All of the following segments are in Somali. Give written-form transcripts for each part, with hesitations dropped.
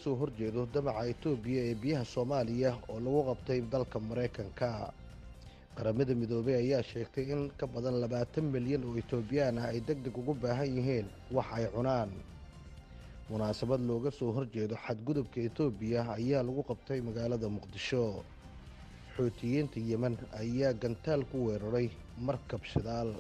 soo horjeedo damaca Itoobiya ee biyaha Soomaaliya oo lagu qabtay dalka Mareykanka. Qaramada Midoobay ayaa sheegtay in ka badan 20 milyan oo Itoobiyaan ah ay degdeg ugu baahan yihiin wax ay cunaan. Munaasabad looga soo horjeedo xadgudubka Itoobiya ayaa lagu qabtay magaalada Muqdisho. Xuutiyiinta Yemen ayaa gantaal ku weeraray markab shidaal.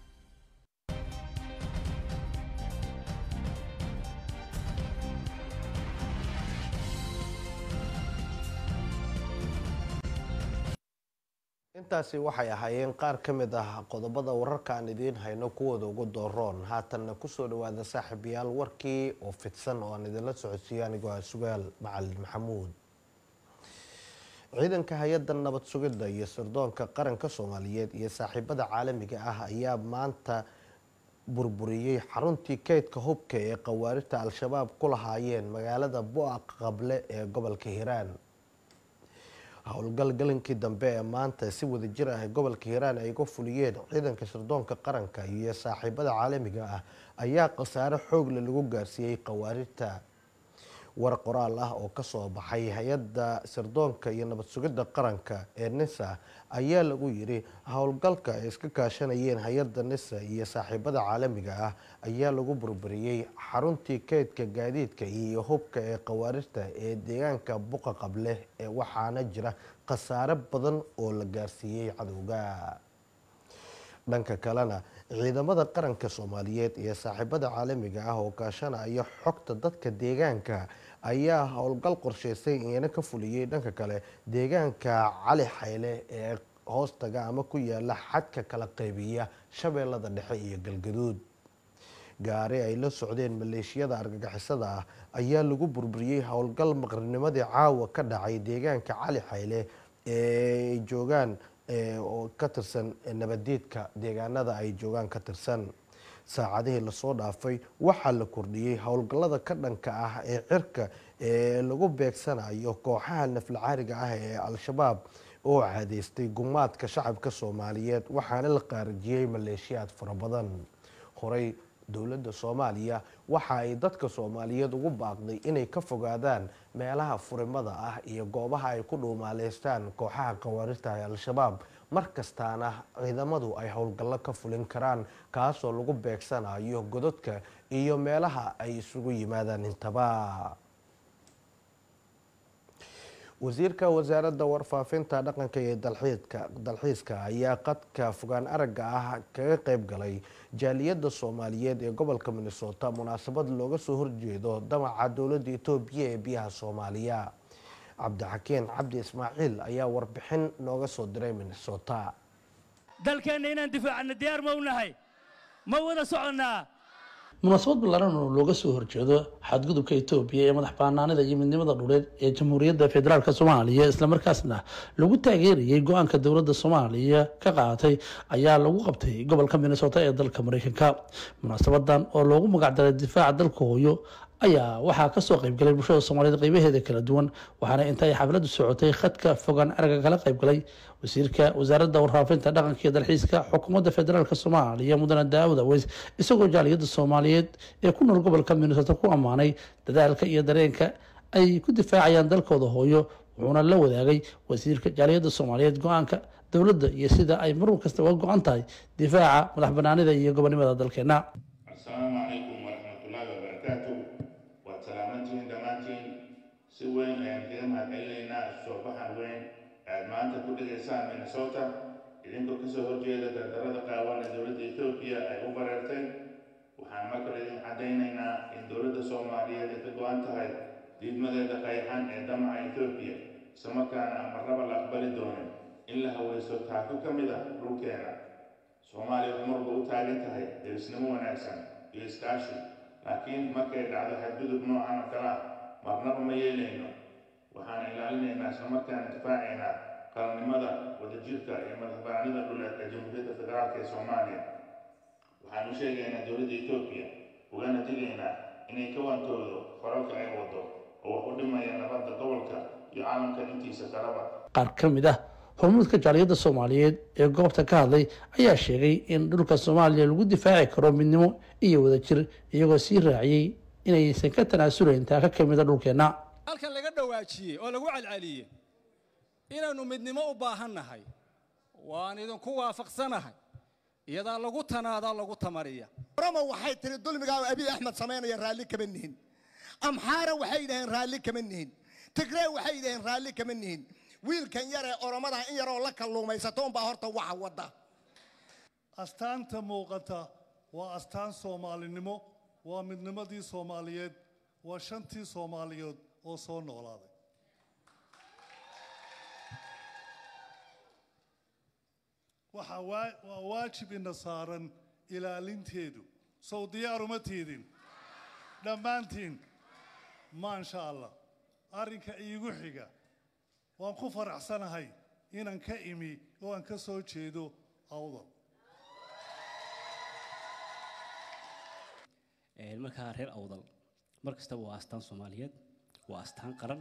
intaasi waxay ahaayeen qaar ka mid ah qodobada wararka aan idiin hayno kuwooda ugu dooroon. haatanna ku soo dhawaada saaxiibayaal warkii oo fidsan oo aan idinla socodsiiyo anigoo ah Sugaal Macalin Maxamuud. ciidanka hay'adda nabad sugidda iyo sirdoonka qaranka Soomaaliyeed iyo saaxiibada caalamiga ah ayaa maanta burburiyay xaruntii kaydka hubka ee qawaaridta Al-Shabaab ku lahaayeen magaalada Bu'aq Qable ee gobolka Hiiraan. howlgalgalinkii dambe ee maanta si wada jir ah gobolka Hiiraan ay ku fuliyeen ciidanka sirdoonka qaranka iyo saaxiibada caalamiga ah ayaa qasaare xoog leh lagu gaarsiiyay qawaaridta. war qoraal ah oo ka soo baxay hay'adda sirdoonka iyo nabad sugidda qaranka ee NISA ayaa lagu yiri howlgalka ay iska kaashanayeen hay'adda NISA iyo saaxiibada caalamiga ah ayaa lagu burburiyay xaruntii kaydka gaadiidka iyo hubka ee qawaaridta ee deegaanka Buqa Qable ee waxaana jira qasaare badan oo la gaarsiiyay cadowga. dhanka kalena ciidamada qaranka Soomaaliyeed iyo saaxiibada caalamiga ah oo kaashanaya xogta dadka deegaanka ayaa howlgal qorsheysay inay ka fuliyay dhanka kale deegaanka Cali Xayle ee hoostaga ama ku yaala xadka kala qaybiya Shabeellada Dhexe iyo Galgaduud. gaari ay la socdeen maleeshiyada argagixisada ah ayaa lagu burburiyay howlgal maqrinimadii caawa ka dhacay deegaanka Cali Xayle ee joogaan oo ka tirsan nabadiidka deegaanada ay joogaan ka tirsan. saacadihii la soo dhaafay waxaa la kordhiyay howlgallada ka dhanka ah ee cirka ee lagu beegsanayo kooxaha naflacaariga ah ee Al-Shabaab oo caadeystay gumaadka shacabka Soomaaliyeed waxaana la qaarajiyay maleeshiyaad fara badan. horey dowladda Soomaaliya waxa ay dadka Soomaaliyeed ugu baaqday inay ka fogaadaan meelaha furimada ah iyo goobaha ay ku dhuumaaleystaan kooxaha qawaaridta ee Al-Shabaab markastaana ciidamadu ay howlgallo ka fulin karaan kaasoo lagu beegsanayo godadka iyo meelaha ay isugu yimaadaan intaba. wasiirka wasaaradda warfaafinta dhaqanka iyo dalxiiska ayaa qadka fogaan aragga ah kaga qayb galay jaaliyadda Soomaaliyeed ee gobolka Minnesota munaasabad looga soo horjeedo damaca dowladda Itoobiya ee biyaha Soomaaliya. Cabdixakiin Cabdi Ismaaciil ayaa warbixin nooga soo diray Minnesota. dalkeena inaan difaacno diyaar ma u nahay ma wada soconaa. munaasabad ballaaran oo looga soo horjeedo xadgudubka Itoobiya ee madax bannaanida iyo midnimada dhuleed ee Jamhuuriyadda Federaalka Soomaaliya isla markaasna lagu taageerayay go'aanka dowladda Soomaaliya ka qaadatay ayaa lagu qabtay gobolka Minnesota ee dalka Mareykanka. munaasabadan oo loogu magac daray difaaca dalka hooyo ayaa waxaa ka soo qayb galay bulshada Soomaaliyeed qaybaheeda kala duwan waxaana intay xafladdu socotay khadka fogaan aragga kala qayb galay wasiirka wasaaradda warfaafinta dhaqanka iyo dalxiiska xukuumadda federaalka Soomaaliya Mudane Daawud Aweys isagoo jaaliyadda Soomaaliyeed ee ku nool gobolka Minnesota ku amaanay dadaalka iyo dareenka ay ku difaacayaan dalkooda hooyo wuxuuna la wadaagay wasiirka jaaliyadda Soomaaliyeed go'aanka dowladda iyo sida ay mar kasta uga go'an tahay difaaca madax bannaanida iyo gobonimada dalkeena. Assalaamu calaykum warahmatullaahi wabarakaatuh. si weyn ayaan kaga mahadcelinaynaa soo baxan weyn aad maanta ku dhigaysaan Minnesota idinkoo kasoo horjeeda dardarada qaawan ee dowladda Itoobiya ay u bareertay. waxaan markale idin caddaynaynaa in dowladda Soomaaliyeed ay ka go'an tahay diidmadeeda qayxan ee damaca Itoobiya islamarkaana aan marnaba la aqbali doonin in la haweysto taako ka mid ah dhulkeena. Soomaaliya waxay marba u taagan tahay derisnimo wanaagsan iyo iskaashi, laakiin markay dhacdo xadgudub noocan oo kale ah marnaba ma yeelayno. waxaan ilaalinaynaa islamarkaana difaacaynaa qaranimada wadajirka iyo madaxbannaanida dhuleed ee Jamhuuriyadda Federaalka ee Soomaaliya. waxaan u sheegaynaa dowladda Itoobiya ugana digaynaa inay ka wantoodo qoralka ay wado oo wax u dhimaya nabadda gobolka iyo caalamka intiisa kaleba. qaar ka mid ah hormuudka jaaliyadda Soomaaliyeed ee goobta ka hadlay ayaa sheegay in dhulka Soomaaliya lagu difaaci karo midnimo iyo wadajir iyagoo sii raaciyay inaysan ka tanaasulayn taaka ka mid ah dhulkeena. halkan laga dhawaajiyay oo lagu calcaliyay inaanu midnimo u baahannahay waan idinku waafaqsanahay iyada lagu tanaadaa lagu tamariya rama waxay tiri dulmiga Abi Ahmed sameynaya raali kama nihin amxaara waxay yidhaheen raali kama nihin Tigray waxay yidhaheen raali kama nihin wiilkan yar ee oromada in yar oo la kalluumaysato baa horta waxa wada astaanta muuqata waa astaan Soomaalinimo waa midnimadii Soomaaliyeed waa shantii Soomaaliyeed oo soo noolaaday waxa waa waajib in saaran ilaalinteedu soo diyaaruma tiidin dhammaantiin ma insha Allah arrinka iigu xiga waan ku faraxsanahay inaan ka imi oo aan ka soo jeedo awdal markaa reer awdal markasta waa astaan Soomaaliyeed waa astaan qaran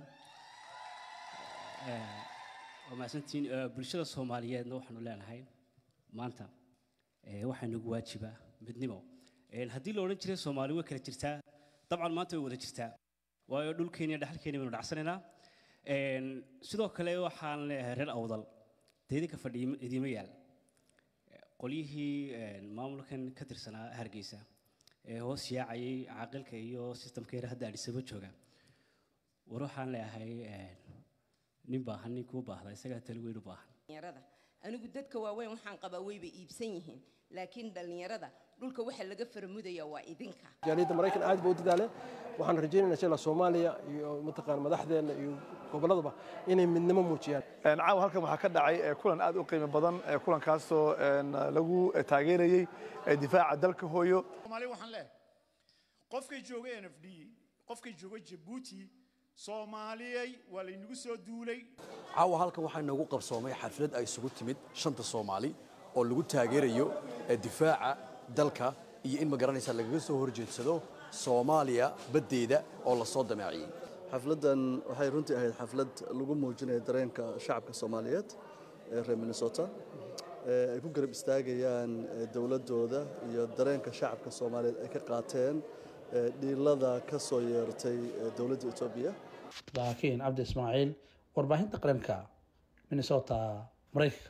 ومعسنتين بالشدة الصومالية نوحنا لنا هاي مانتا واحد نجوا واجبة بدنمو هدي لو رجل الصومالي وكل جرتا طبعا ما تقول جرتا ويقول كينيا دحل كينيا من عصرنا سيدو كله وحال رر أوضل تهدي كفرديم إديميال قليه المملكة كتر سنة هرجيسة هو سياعي عقل كيو سيستم كيره هذا اللي سبب شوكا وروحان له هاي نباهن نكوبه هذا يسقى تلوين باهن. يرادا أنا قدرت كواوين وحن قبوي بإبسينهن لكن دل يرادا دول كوحل لقفر مدة يوائدينك. جاليد أمريكان عاد بود ذلك وحن رجينا نشيل الصومالية منطقة مدحدة قبل ضبع إني من نمو موجيان. نعاو هالك محكدة عي كلن عاد أقيم بدن كلن كاسو لجو تاجري دفاع دلك هويو. الصومالي وحن له قفك جوجي NFD قفك جوجي جيبوتي Soomaaliya wala inagu soo duulay caawa halkan waxa inagu qabsoomay xaflad ay isugu timid shanta Soomaali oo lagu taageerayo difaaca dalka iyo in magaranaysa laga soo horjeedsado Soomaaliya badeeda oo la soo damaaciyay xafladan waxay runtii ahayd xaflad lagu muujinayo dareenka shacabka Soomaaliyeed ee reer Minnesota ay ku garab istaagayaan dawladooda iyo dareenka shacabka Soomaaliyeed ay ka qaateen dhiilada ka soo yeertay dawladda Itoobiya laakiin Abdi Ismaaciil warbaahinta qaranka Minnesota Mareykanka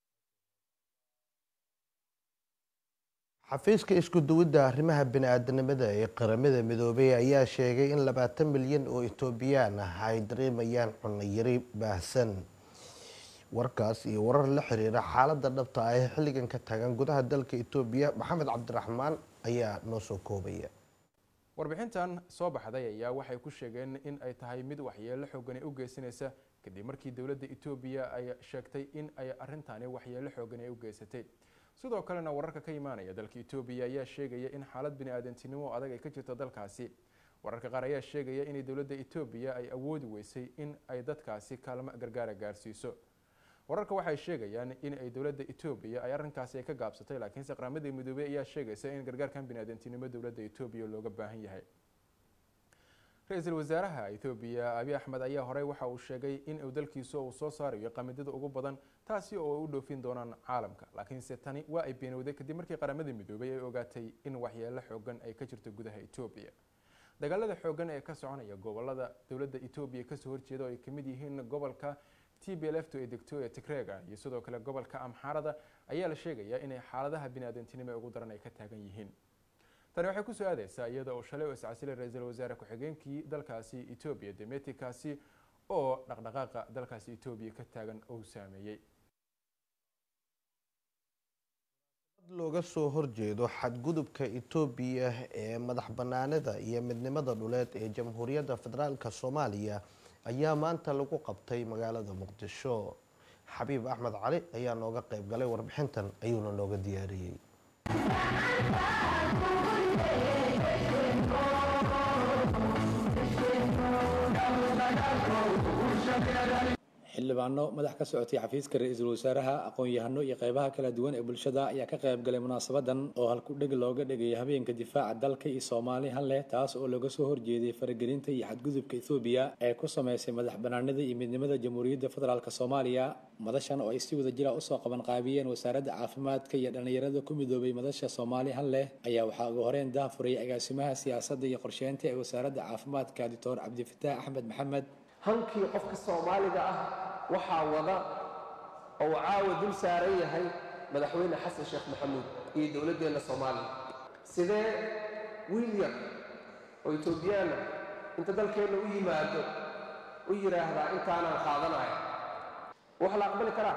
xafiiska isku duwidda arrimaha bini'aadanimada ee qaramada midoobay ayaa sheegay in 20 milyan oo Itoobiyaan ah ay dareemayaan cunno yari baahsan warkaas iyo warar la xiriira xaaladda dhabta ah ee xilligan ka tagan gudaha dalka Itoobiya Maxamed Cabdiraxmaan ayaa noo soo koobaya warbixintan soo baxday ayaa waxay ku sheegeen in ay tahay mid waxyeello xooggan u geysanaysa kadib markii dawladda Itoobiya ay sheegtay in ay arrintaani waxyeello xooggan u geysatay sidoo kalena wararka ka imaanaya dalka Itoobiya ayaa sheegaya in xaalad bini'aadantinimo adag ay ka jirto dalkaasi wararka qaar ayaa sheegaya in dawladda Itoobiya ay awoodi weysay in ay dadkaasi kaalmo gargaar gaarsiiso wararka waxay sheegayaan in ay dawladda Itoobiya ay arrinkaasi ka gaabsatay laakiin qaramada midoobay ayaa sheegaysa in gargaarkan bini'aadantinimo dawladda Itoobiya looga baahan yahay ra'iisul wasaaraha Itoobiya Abiy Ahmed ayaa horey waxa uu sheegay in uu dalkiisa uu soo saarayo qamidada ugu badan taasi oo u dhoofin doonaan caalamka laakiin se tani waa ay beenowday kadib markii qaramada midoobay ay ogaatay in waxyeello xooggan ay ka jirto gudaha Itoobiya dagaalada xooggan ee ka soconaya gobolada dawladda Itoobiya ka soo horjeeda oo ay kamid yihiin gobolka TPLF to edicto ee Tigreega iyo sidoo kale gobolka Amxaarada ayaa la sheegaya in xaaladaha bini'aadantinimo ugu daran ay ka taagan yihiin tani waxay ku soo aadaysaa iyada oo shalay oo iscasilay ra'iisul wasaare ku-xigeenkii dalkaasi Itoobiya Demetikaasi oo dhaqdhaqaaqa dalkaasi Itoobiya ka taagan oo saameeyay looga soo horjeedo xadgudubka Itoobiya ee madax banaanida iyo midnimada dhuleed ee Jamhuuriyadda Federaalka Soomaaliya ayaa maanta lagu qabtay magaalada Muqdisho Xabiib Axmed Cali ayaa nooga qayb galay warbixintan ayuuna nooga diyaariyay xildhibaano madax ka socotay xafiiska ra'iisul wasaaraha aqoon-yahano iyo qaybaha kala duwan ee bulshada ayaa ka qayb galay munaasabadan oo halku-dhig looga dhigay habeenka difaaca dalka iyo Soomaali hal leh taas oo laga soo horjeeday faragelinta iyo xadgudubka Itoobiya ee ku sameysay madax banaanida iyo midnimada Jamhuuriyadda Federaalka Soomaaliya madashan oo ay si wada jir ah u soo qaban qaabiyeen wasaaradda caafimaadka iyo dhalinyarada ku midoobay madasha Soomaali hal leh ayaa waxaa ugu horeen daahfuray agaasimaha siyaasadda iyo qorsheynta ee wasaaradda caafimaadka Dr. Cabdifataax Axmed Maxamed hankii qofka Soomaaliga ah waxaa wada oo caawa dul saaran yahay madaxweyne xasan sheekh maxamuud iyo dowladdeena Soomaaliya sidee wiil yar oo Itoobiyaan inta dalkeena u yimaado u yiraahdaa intaanan qaadanayo wax la aqbali karaa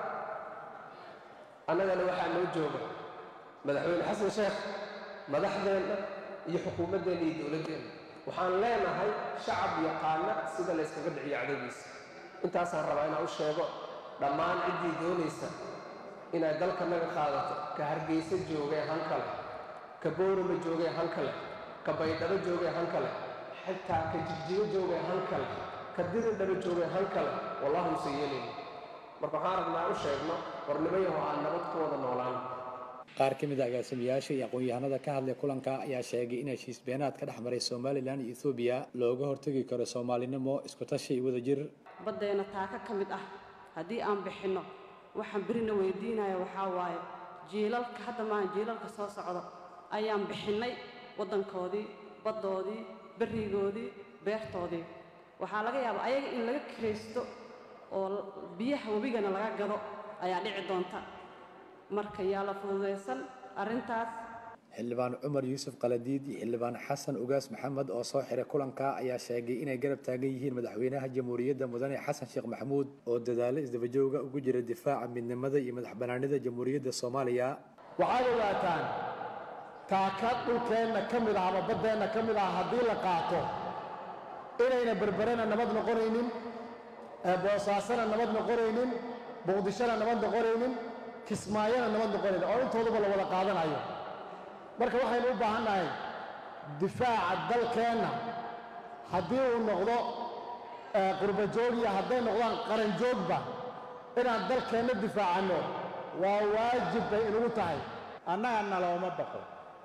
annagana waxaa noo jooga madaxweyne xasan sheekh madaxdeena iyo xukuumaddeena iyo dowladdeena waxaan leenahay shacab yaqaana sida la iskaga dhiciyo cadowgiisa intaasaan rabaa inaan u sheego dhammaan ciddii doonaysa inay dalka naga qaadato ka hargeysa joogay hankale ka boorama joogay hankale ka baydhabo joogay hankale xitaa ka jigjigo joogay hankale ka diridhaba joogay hankale wallahi muuse yeelayno marka waxaan rabnaa u sheegno warnimayaho aan nabad ku wada noolaan qaar ka mid ah agaasimayaasha iyo aqoon-yahanada ka hadlay kulanka ayaa sheegay in heshiis beenaad ka dhex maray Somaliland iyo Ethiopia looga hortagi karo Soomaalinimo isku tashi iyo wadajir badeena taaka ka mid ah haddii aan bixino waxaan birina weydiinayo waxaa waaye jiilalka hadda maan jiilalka soo socda ayaan bixinay waddankoodii baddoodii berigoodii beertoodii waxaa laga yaabaa ayaga in laga kiraysto oo biyaha webigana laga gado ayaa dhici doonta marka yaa la fududeysan arrintaas xildhibaan Cumar Yuusuf Qaladiid iyo xildhibaan Xasan Ugaas Maxamed oo soo xiray kulanka ayaa sheegay inay garab taagan yihiin madaxweynaha Jamhuuriyadda Mudane Xasan Sheekh Maxamuud oo dadaalo isdaba jooga ugu jira difaaca midnimada iyo madax banaanida Jamhuuriyadda Soomaaliya waxay ogaataan taaka dhulkeenna ka mid ah ama baddeenna ka mid ah haddii la qaato inayna berberena nabad noqonaynin boosaasana nabad noqonaynin muqdishona nabad noqonaynin kismaayana nabad noqonaynin oo intooduba la wada qaadanayo marka waxaynu u baahannahay difaaca dalkeenna haddii uu noqdo qurba joog iyo hadday noqdaan qaran joogba inaan dalkeenna difaacanno waa waajib bay inugu tahay annaga nalooma baqo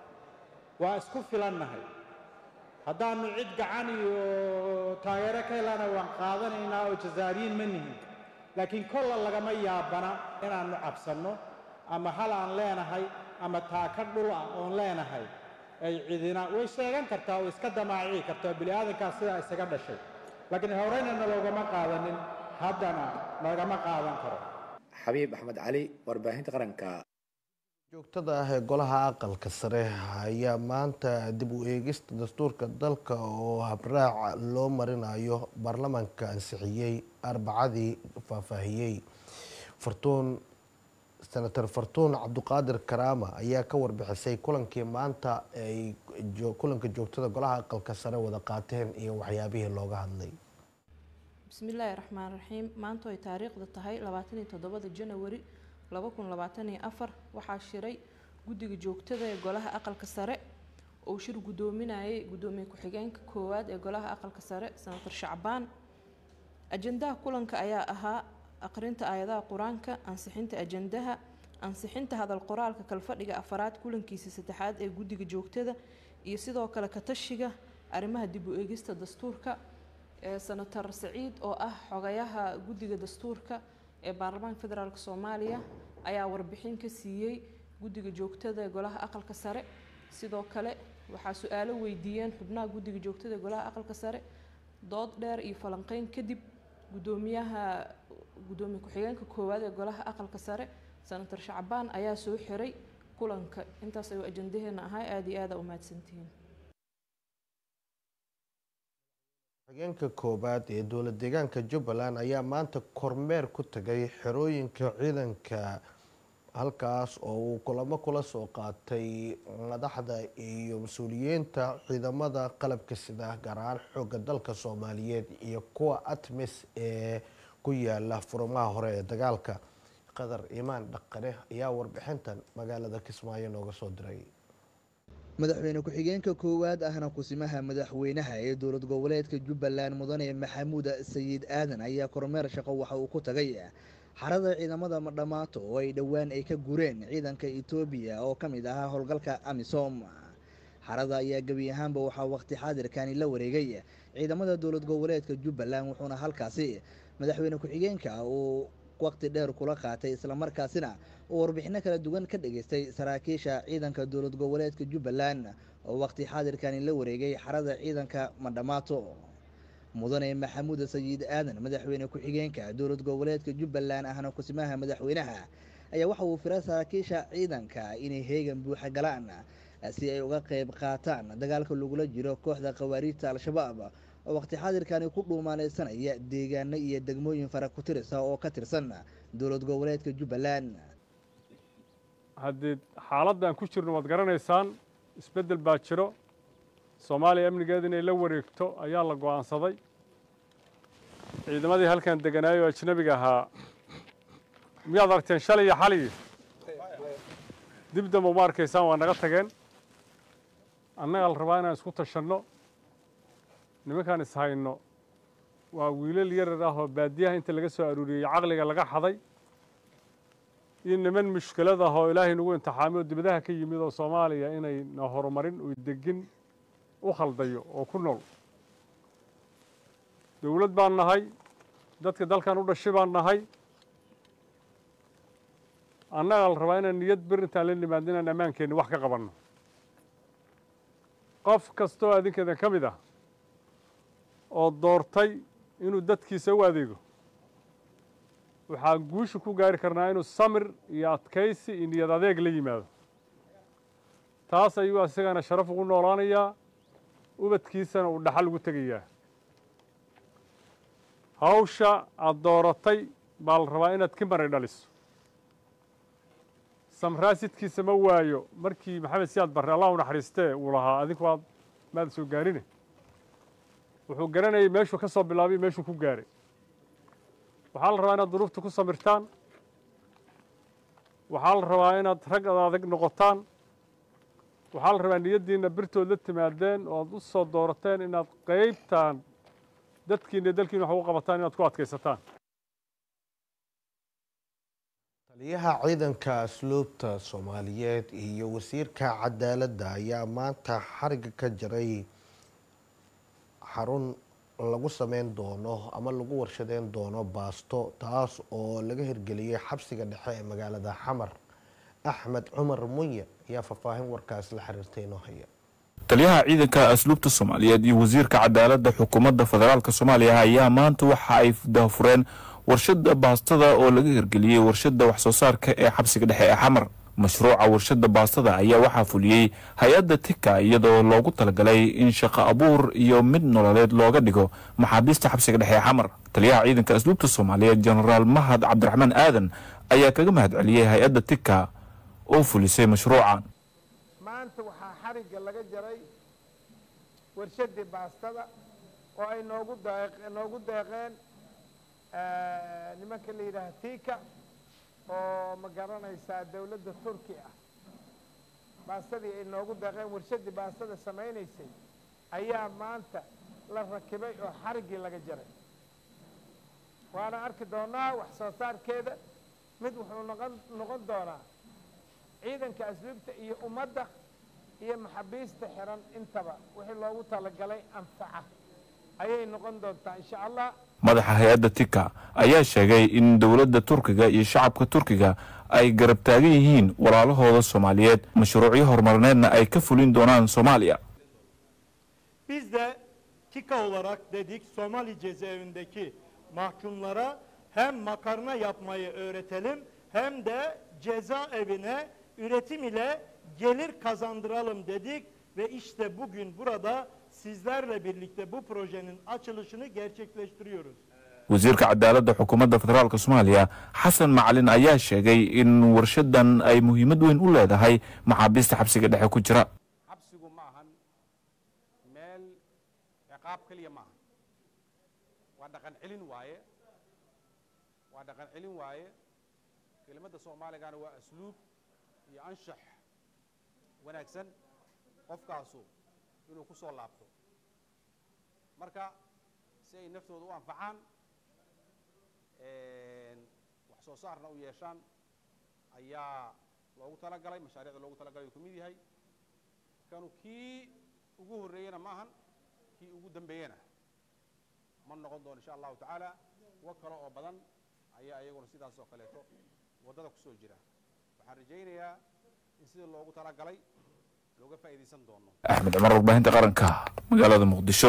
waa isku filannahay haddaannu cid gacan iyo taageero ka helana waan qaadanaynaa oo jazaariyiin ma nihin laakiin kolla lagama yaabana inaannu cabsanno ama hal aan leenahay ama taaka dhul ah oon leenahay ay cidina way sheegan kartaa oo iska damaaci kartaa bini'aadankaas sidaa isaga dhashay laakiin horeyna naloogama qaadanin haddana nagama qaadan karo xabiib axmed cali warbaahinta qaranka joogtada ah ee golaha aqalka sare ayaa maanta dib u eegista dastuurka dalka oo habraac loo marinayo baarlamaanka ansixiyey arbacadii faahfaahiyey senator fartuun cabduqaadir karaama ayaa ka warbixisay kulankii maanta ay kulanka joogtada golaha aqalka sare wada qaateen iyo waxyaabihii looga hadlay bismillaahi raxmaan raxiim maanta ay taariikhda tahay 27 January 2024 waxaa shiray guddiga joogtada ee golaha aqalka sare oo shir gudoominayay gudoomiye ku-xigeenka koowaad ee golaha aqalka sare senator Shacbaan ajendaha kulanka ayaa ahaa aqrinta aayadaha quraanka ansixinta ajendaha ansixinta hadal qoraalka kalfadhiga afaraad kulankiisa saddexaad ee guddiga joogtada iyo sidoo kale ka tashiga arrimaha dib u eegista dastuurka senator Saciid oo ah xogayaha guddiga dastuurka ee baarlamaanka federaalka Soomaaliya ayaa warbixin ka siiyay guddiga joogtada ee golaha aqalka sare sidoo kale waxaa su'aalo weydiiyeen xubnaha guddiga joogtada ee golaha aqalka sare dood dheer iyo falanqeyn kadib gudoomiye ku-xigeenka koowaad ee golaha aqalka sare senator Shacbaan ayaa soo xiray kulanka intaas ayuu ajendaheena ahay aad iyo aad u mahadsantihiin ku-xigeenka koowaad ee dowlad deegaanka Jubbaland ayaa maanta kormeer ku tagay xerooyinka ciidanka halkaas oo uu kulamo kula soo qaatay madaxda iyo mas'uuliyiinta ciidamada qalabka sida gaar ahaan xoogga dalka Soomaaliyeed iyo kuwa ATMIS ee ku yaala furmaha hore ee dagaalka Qadar Imaan Dhaqane ayaa warbixintan magaalada Kismaayo nooga soo diray madaxweyne ku-xigeenka koowaad ahna kusimaha madaxweynaha ee dowlad goboleedka Jubbaland mudane Maxamuud Sayid Aadan ayaa kormeer shaqo waxa uu ku tagay xarada ciidamada Madhamaato oo ay dhawaan ay ka gureen ciidanka Itoobiya oo kamid ah howlgalka AMISOM. xarada ayaa gabi ahaanba waxaa waqti xaadirkani la wareegay ciidamada dowlad goboleedka Jubbaland wuxuuna halkaasi madaxweyne ku-xigeenka uu waqti dheer kula qaatay isla markaasina oo warbixino kala duwan ka dhageystay saraakiisha ciidanka dowlad goboleedka Jubbaland oo waqti xaadirkani la wareegay xarada ciidanka Madhamaato. mudane Maxamuud Sayid Aadan madaxweyne ku-xigeenka dowlad goboleedka Jubbaland ahna kusimaha madaxweynaha ayaa waxa uu firay saraakiisha ciidanka inay heegan buuxa galaan si ay uga qayb qaataan dagaalka lagula jiro kooxda qawaariijta Al-Shabaab oo waqti xaadirkani ku dhuumaanaysanaya deegaano iyo degmooyin fara ku tirsan oo ka tirsan dowlad goboleedka Jubbaland. haddii xaaladdan ku jirno waad garanaysaan isbeddel baa jiro Soomaaliya amnigeeda inay la wareegto ayaa la go'aansaday ciidamadii halkan deganaayo ajnabiga ahaa miyaad aragteen shalay iyo xalay dib dambe uma arkaysaan waa naga tageen annaga la rabaa inaan isku tashanno nimankaan is hayno waa wiilal yarar ah oo baadiyaha inta laga soo aruuriyey caqliga laga xaday iyo niman mushkilad ah oo ilaahay nagu imtixaamay oo dibadaha ka yimid oo Soomaaliya inay na horumarin oo degin u khaldayo oo ku nool dawlad baan nahay dadka dalkan u dhashay baan nahay annaga la rabaa inaan niyad bir intaan la nimaadno inaan ammaankeenni wax ka qabanno qof kastoo adinkeedan ka mid ah oo doortay inuu dadkiisa u adeego waxaa guusha ku gaari karnaa inuu samir iyo adkaysi iyo niyad adeeg la yimaado taas ayuu asagana sharaf ugu noolaanayaa ubadkiisana uu dhaxal ugu tegayaa hawsha aad dooratay baa la rabaa inaad ka maray dhaliso samraasidkiisa ma waayo markii maxamed siyaad barre allah u naxariistee uu lahaa adinku waad maada soo gaarine wuxuu garanayay meeshuu ka soo bilaabay meeshuu ku gaaray waxaa la rabaa inaad duruufta ku samirtaan waxaa la rabaa inaad rag adag noqotaan waxaa la rabaa niyaddiinna birtood la timaadeen oo aad u soo doorateen inaad qaybtaan dadkiina iyo dalkiina wax ugu qabataan inaad ku adkaysataan taliyaha ciidanka asluubta Soomaaliyeed iyo wasiirka cadaaladda ayaa maanta xariga ka jaray xarun lagu sameyn doono ama lagu warshadeyn doono baasto taas oo laga hirgeliyay xabsiga dhexe ee magaalada Xamar. Axmed Cumar Munye ayaa faahfaahin warkaas la xiriirtay inoo haya. taliyaha ciidanka asluubta Soomaaliyeed iyo wasiirka cadaaladda xukuumadda federaalka Soomaaliya ayaa maanta waxa ay daafureen warshada baastada oo laga hirgeliyay warshada wax soo saarka ee xabsiga dhexe ee Xamar. mashruuca warshada baastada ayaa waxaa fuliyay hay'adda Tika iyadoo loogu talagalay in shaqo abuur iyo mid nololeed looga dhigo maxaabiista xabsiga dhexe ee Xamar. taliyaha ciidanka asluubta Soomaaliyeed Generaal Mahad Cabdiraxmaan Aadan ayaa kaga mahadceliyay hay'adda Tika oo fulisay mashruucan. maanta waxaa xariga laga jaray warshadii baastada oo ay noogu deeqeen nimanka la yidhaahdo Tika oo ma garanaysaa dawladda Turki ah baastadii ay noogu deeqeen warshadii baastada samaynaysay ayaa maanta la rakibay oo xarigii laga jaray waana arki doonaa wax soo saarkeeda mid wuxuu noqon doonaa ciidanka asluubta iyo ummadda iyo maxaabiista xiran intaba wixii loogu talagalay anfaca ayay noqon doontaa insha Allah. madaxa hay'adda Tika ayaa sheegay in dawladda Turkiga iyo shacabka Turkiga ay garab taagan yihiin walaalahooda Soomaaliyeed mashruucyo horumarineedna ay ka fulin doonaan Soomaaliya. Biz de Tika olarak dedik Somali cezaevindeki mahkumlara hem makarna yapmayı öğretelim hem de cezaevine üretim ile gelir kazandıralım dedik ve işte bugün burada sizlerle birlikte bu projenin açılışını gerçekleştiriyoruz. wasiirka cadaaladda xukuumadda federaalka Soomaaliya Xasan Macalin ayaa sheegay in warshadan ay muhiimad weyn u leedahay maxaabiista xabsiga dhexe ku jira. xabsigu ma ahan meel ciqaab kaliya ma aha waa dhaqan celin waaye kelimada Soomaaligana waa asluub iyo anshax wanaagsan qofkaasu inuu ku soo laabto marka si ay naftooda u anfacaan wax soo saarna u yeeshaan ayaa loogu talagalay mashaariicda loogu talagalay uu ka mid yahay kanu kii ugu horreeyana maahan kii ugu dambeeyana ma noqon doono insha allahu tacaala kuwo kale oo badan ayaa iyaguna sidaas oo kaleeto waddada ku soo jira waxaan rajaynayaa in sida loogu talagalay looga faa'iidaysan doono. Axmed Cumar, warbaahinta qaranka, magaalada Muqdisho.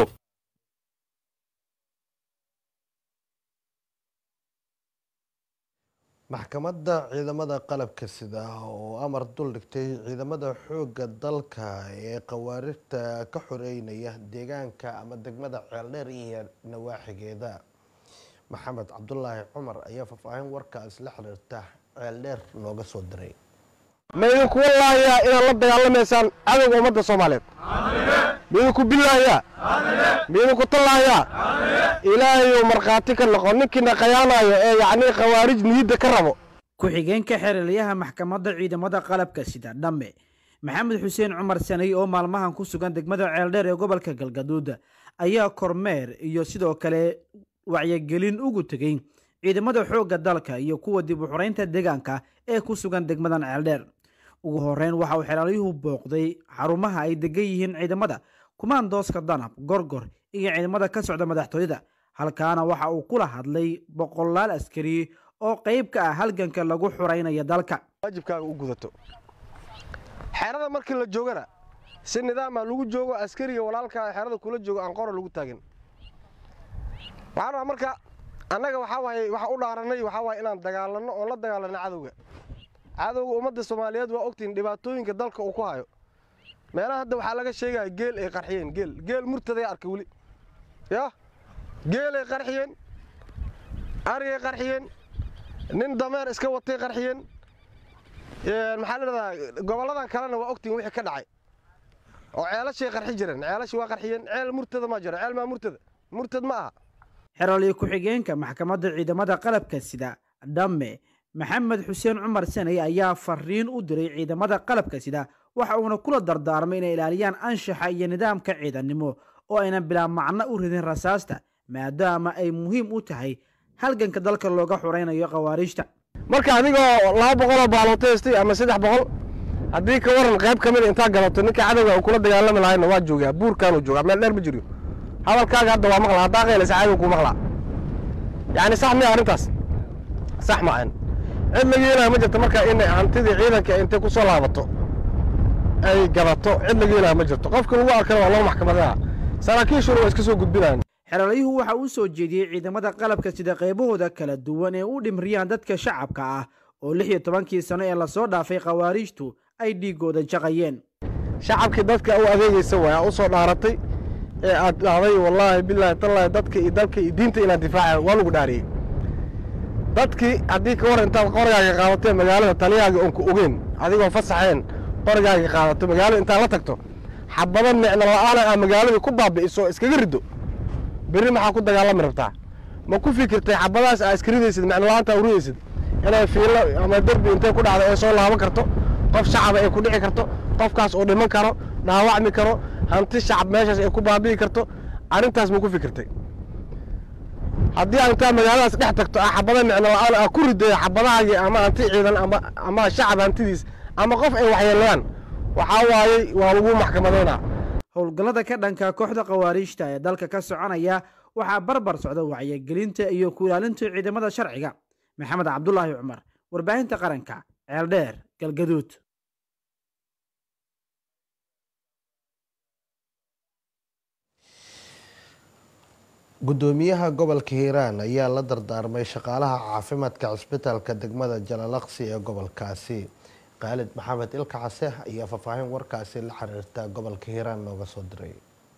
maxkamadda ciidamada qalabka sida oo amar dul dhigtay ciidamada xoogga dalka ee khawaarijta ka xoreynaya deegaanka ama degmada ceeldheer iyo nawaaxigeeda. maxamed cabdulaahi cumar ayaa faahfaahin warkaas la xiriirta ceeldheer nooga soo diray. ma idinku wallaahiyaa inaad la dagaalamaysaan cadowga ummadda Soomaaliyeed ma idinku billaahiyaa ma idinku tallaahiyaa ilaahay uu markhaati ka noqon ninkiina qayaanayo ee yacni khawaarij niyadda ka rabo. ku-xigeenka xerelyaha maxkamadda ciidamada qalabka sida dhamme maxamed xuseen cumar sanay oo maalmahan ku sugan degmada ceeldheer ee gobolka galgaduud ayaa kormeer iyo sidoo kale wacyigelin ugu tegey ciidamada xoogga dalka iyo kuwa dib u xoreynta deegaanka ee ku sugan degmadan ceeldheer. ugu horeyn waxa uu xeralyuhu booqday xarumaha ay degan yihiin ciidamada kumaandooska danab gorgor iyo ciidamada ka socda madaxtooyada. halkaana waxa uu kula hadlay boqolaal askari oo qayb ka ah halganka lagu xoreynayo dalka. waajibkaaga u gudato xerada markii la joogana si nidaam ah lagu joogo askariga walaalka xerada kula joogo aan qoro lagu taagin. waxaan marka annaga waxa u dhaaranay waxa inaan dagaalano oo la dagaalano cadowga ummadda Soomaaliyeed waa ogtiin dhibaatooyinka dalka uu ku hayo. meelaha hadda waxa laga sheegay geel ay qarxiyeen geel murtaday arkay wali geel ay qarxiyeen ari ay qarxiyeen nin dameer iska watay qarxiyeen maxaa la yiraahdaa goboladan kalena waa ogtiin wixii ka dhacay oo ceelashay qarxi jireen ceelashi waa qarxiyeen ceel murtada ma jiro ceel ma murtad ma aha. xeralyo ku-xigeenka maxkamadda ciidamada qalabka sida dhamme maxamed xuseen cumar sanay ayaa fariin u diray ciidamada qalabka sida waxa uuna kula dardaarmay inay ilaaliyaan anshaxa iyo nidaamka ciidannimo oo aynan bilaa macno u ridin rasaasta maadaama ay muhiim u tahay halganka dalka looga xoreynayo khawaarijta. marka adigoo 200 baaloteystay ama 300 haddii ka waran qayb ka mid intaa galato ninka cadowga uu kula dagaalami lahaayna waa joogaa buurkaan uu joogaa meel dheer ma jiro. hadalkaaga hadda waa maqla haddaa qeyleysa cadowga ku maqla yacni sax miya arrintaas sax ma ahan cid laga yeelaya ma jirto marka in hantidii ciidanka intay ku soo laabato ay gadato cid laga yeelaya ma jirto qofka lagu arkana waa loo maxkamadaha saraakiishuna waa iska soo gudbinayaan. xeralyuhu waxa uu soo jeediyey ciidamada qalabka sida qaybahooda kala duwan ee u dhimriyaan dadka shacabka ah oo 16 sano ee lasoo dhaafay khawaarijtu ay dhiigooda jaqayeen. shacabkii dadka u adeegaysa waa u soo dhaaratay ee aad dhahday wallaahi billaahi tallaahi dadka iyo dalka iyo diinta inaad difaaca waa lagu dhaariyey. dadkii haddii ka waran intaad qorigaaga qaadatay magaalada taliyaaga oon ku ogeyn adigoo fasaxeen qorigaaga qaadato magaalada intaad la tagto xabado micno la'aan ah magaaladii ku baabi'iso iskaga rido berri maxaa ku dagaalami rabtaa ma ku fikirtay xabadaas aa iska ridaysid micno la'aanta u ridaysid inay fiilo ama derbi intay ku dhacdo ee soo laaban karto qof shacaba ay ku dhici karto qofkaas uu dhiman karo dhaawacmi karo hanti shacab meeshaas ay ku baabi'i karto arrintaas ma ku fikirtay haddii aan intaa magaaladaas dhex tagto xabada micno la'aan ah ku riday xabadahaagii ama hanti ciidan ama shacab hantidiis ama qof ay waxyeelayaan waxaa waayey waa lagu maxkamadeynaa. howlgallada ka dhanka kooxda khawaarijta ee dalka ka soconaya waxaa barbar socda wacyigelinta iyo ku ilaalinta ciidamada sharciga. maxamed cabdulaahi cumar, warbaahinta qaranka, ceeldheer, galgaduud. gudoomiyaha gobolka hiiraan ayaa la dardaarmay shaqaalaha caafimaadka cisbitaalka degmada jalalaqsi ee gobolkaasi. khaalid maxamed ilka case ayaa faahfaahin warkaasi la xiriirta gobolka hiiraan nooga soo diray.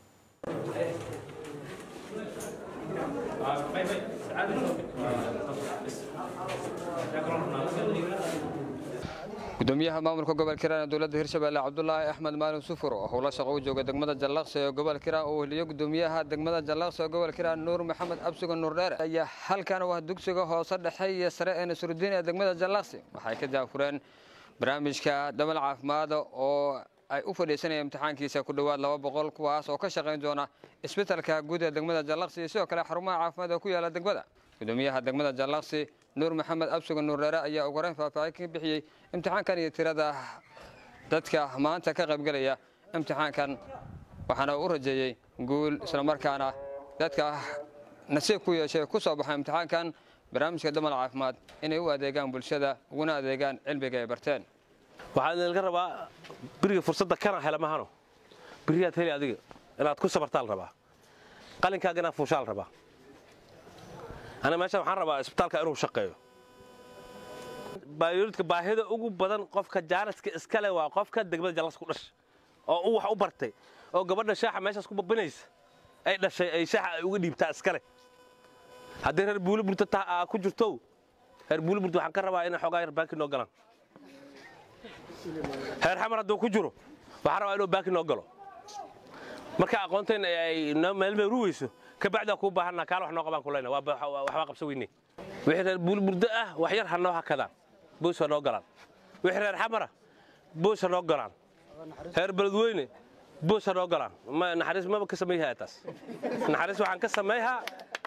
gudoomiyaha maamulka gobolka hiiraan ee dowladda hirshabeelle cabdulaahi axmed maalin sufur oo howlo shaqo u jooga degmada jalalaqsi ee gobolka hiiraan uu weheliyo gudoomiyaha degmada jalalaqsi ee gobolka hiiraan nuur maxamed absuga nuur dheere ayaa halkan waa dugsiga hoose dhexe iyo sare ee nasrudiin ee degmada jalalaqsi waxay ka daafureen barnaamijka damal caafimaad oo ay u fadhiisanayeen imtixaankiisa ku dhowaad 200 kuwaas oo ka shaqayn doona isbitaalka guud ee degmada Jallaqsi iyo sidoo kale xarumaha caafimaad ee ku yaala degmada. Gudoomiyaha degmada Jallaqsi Nuur Maxamed Absugan Nuur Dheere ayaa ugu horeyn faahfaahin ka bixiyay imtixaankan iyo tirada dadka maanta ka qaybgalaya imtixaankan waxaana uu rajeeyay guul isla markaana dadka nasiib ku yeeshay ku soo baxay imtixaankan barnaamijka damal caafimaad inay u adeegaan bulshada uguna adeegaan cilmiga ay barteen. waxaan laga rabaa biriga fursadda kana hela mahano biriga heli adiga inaad ku sabartaal rabaa qalinkaaga inaad fuushaal rabaa ana meesha waxaan rabaa isbitaalka inuu shaqeeyo baayolidka baahida ugu badan qofka jaaniska iska leh waa qofka degmada Jallaqsi ku dhashay oo uu wax u bartay oo gabadha shaaxa meeshaas ku babinaysa ay dhashay ay shaaxa ay uga dhiibtaa iska leh haddii reer buuli burta ku jirto reer buuli burta waxaan ka rabaa inay xogaa yar baanki noo galaan heer xamar hadduu ku jiro waxaan rabaa inuu baanki noo galo marka aqoonteen ay meel meel ruwayso ka bacda ku baahanaa kaal wax noo qabaan kulayna waxba qabsan weynay wixii reer buuli burda ah wax yar ha noo hakadaan boos noo galaan wixii reer xamara boos noo galaan heer beledweyne boos noo galaan ma naxariis ma ka sameeyay taas naxariis waxaan ka sameeyaa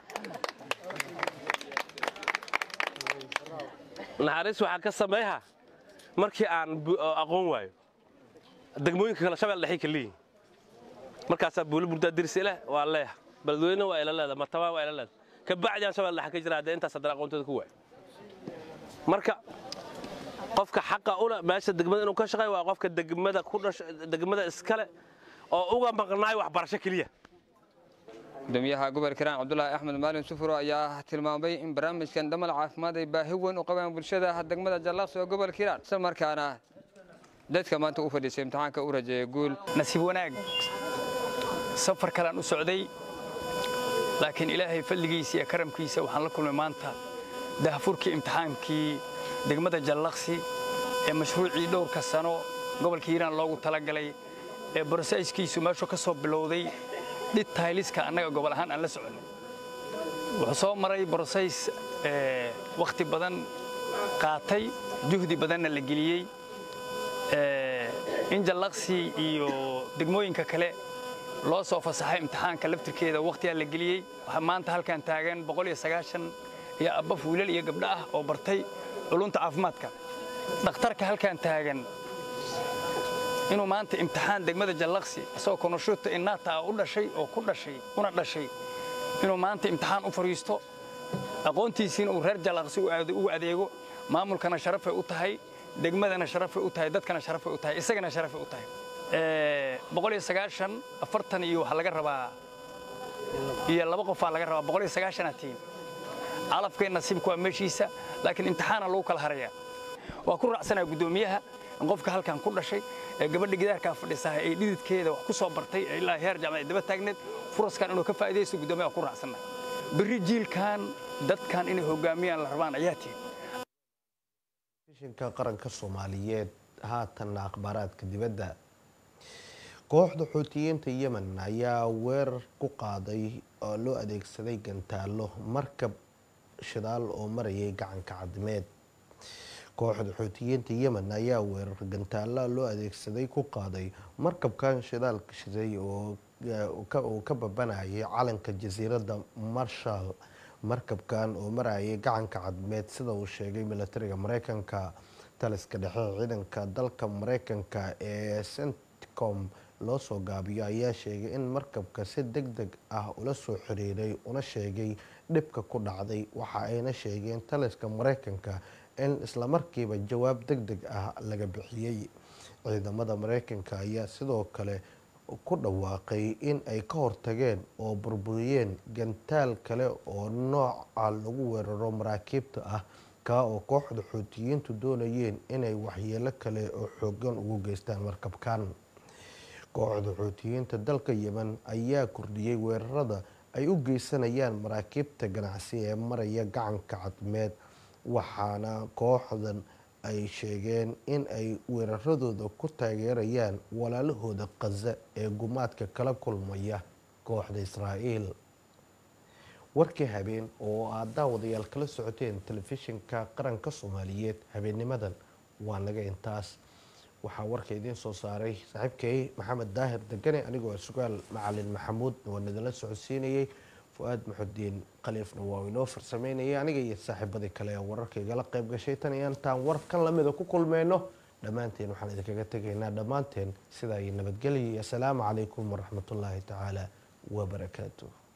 naxariis waxaan ka sameeyaa markii aan aqoon waayo degmooyinka kala shabeel dhaxay kaliin markaas buuli burda dirsi leh waa leeyahay beledweyne waa ila leedahay martaba waa ila leedahay ka bacdaan shabeel dhaxay ka jira intaas hadda aqoontooda ku waay marka qofka xaqa u leh meesha degmada inuu ka shaqeeyo waa qofka degmada ku dhashay degmada iskale oo uga maqnaay waxbarasho kaliya. gudoomiyaha gobolka Hiiraan Cabdullaahi Axmed Maalin Sufuro ayaa tilmaamay in barnaamijkan damal caafimaad ay baahi weyn u qabaan bulshada degmada Jallaqsi ee gobolka Hiiraan isla markaana dadka maanta u fadhiisay imtixaanka u rajeeyay guul. nasiib wanaag safar kale aan u socday laakiin ilaahay fadligiisa iyo karamkiisa waxaan la kulmay maanta dahfurkii imtixaankii degmada Jallaqsi ee mashruucii dhowrka sano gobolka Hiiraan loogu talagalay ee barasayskiisu meesha ka soo bilowday detailiska annaga gobol ahaan aan la soconay wuxuu soo maray barasays waqti badan qaatay juhdi badanna la geliyay in Jallaqsi iyo degmooyinka kale loo soo fasaxay imtixaanka laftirkeeda waqtiga la geliyay waxa maanta halkan taagan 190 iyo abaf wiilal iyo gabdho ah oo bartay culunta caafimaadka dhakhtarka halkan taagan inuu maanta imtixaan degmada Jallaqsi soo konoshuta inaata u dhashay oo ku dhashay una dhashay inuu maanta imtixaan u fariisto aqoontiisiina uu reer Jallaqsi u adeego maamulkana sharaf ay u tahay degmadana sharaf ay u tahay dadkana sharaf ay u tahay isagana sharaf ay u tahay 190 afartan iyo waxa laga rabaa iyo laba qof laga rabaa 190 calafkeen nasiibku waa meeshiisa laakiin imtixaana lagu kala harayaa waa ku raacsanaa gudoomiyaha qofka halkan ku dhashay gabadha gidaarka fadhisaa ay dhididkeeda wax ku soo bartay ilaa heer jaamacad daba taagneed furaskan inuu ka faa'iideysto gudoomiyaha ku raacsanaa bari jiilkan dadkan inay hogaamiyaan la rabaan ayaa tii shinka qaranka Soomaaliyeed haatan akhbaaraadka dibadda kooxda Xuutiyiinta Yemen ayaa weerar ku qaaday oo loo adeegsaday gantaalo markab shidaal oo marayay gacanka cadmeed kooxda Xuutiyiinta Yemen ayaa weerar gantaalo loo adeegsaday ku qaaday markabkan shidaalka shiday oo ka babanayay calanka jasiiradda Marshall markabkan oo marayay gacanka cadmeed sida uu sheegay militariga Mareykanka taliska dhexe ciidanka dalka Mareykanka ee CENTCOM loo soo gaabiyo ayaa sheegay in markabka si degdeg ah ula soo xiriiray una sheegay dhibka ku dhacday waxa ayna sheegeen taliska Mareykanka in isla markiiba jawaab degdeg ah laga bixiyay ciidamada Mareykanka ayaa sidoo kale ku dhawaaqay in ay ka hortageen oo burburiyeen gantaal kale oo nooca lagu weeraro maraakiibta ah ka oo kooxda Xuutiyiintu doonayeen inay waxyeelo kale oo xooggan ugu geystaan markabkan kooxda Xuutiyiinta dalka Yemen ayaa kordhiyay weerarada ay u geysanayaan maraakiibta ganacsi ee maraya gacanka cadmeed waxaana kooxdan ay sheegeen in ay weeraradooda ku taageerayaan walaalahooda Gaza ee gumaadka kala kulmaya kooxda Israa'iil warkii habeen oo aad daawadayaal kala socoteen telefishinka qaranka Soomaaliyeed habeennimadan waa naga intaas waxaa warka idiin soo saaray saaxiibkay maxamed daahir degane anigoo sugaal macalin maxamuud oo nidala socodsiinayay fuaad maxudiin khaliifna waa inoo farsameynayay aniga iyo saaxiibadii kale ee wararka igala qayb gashay tan iyo intaan warkan lamida ku kulmeyno dhammaanteen waxaan idinkaga tegaynaa dhammaanteen sidaa iyo nabadgelyo iyo asalaamu calaykum waraxmatullaahi tacaala wabarakaatuh